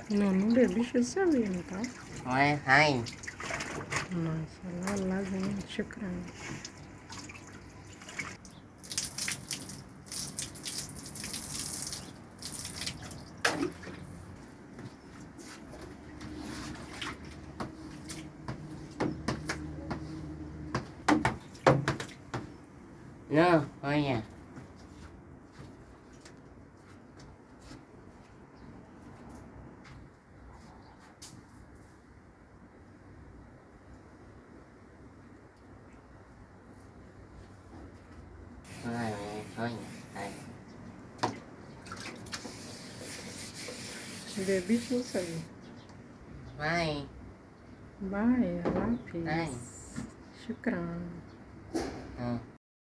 Não bebes isso ali, não tá? Hai. Nossa, lá vem chucrão. No, olha. Olha. Bebes isso aí. Vai. Vai, lápis. Vai. Chucrão. Ờ.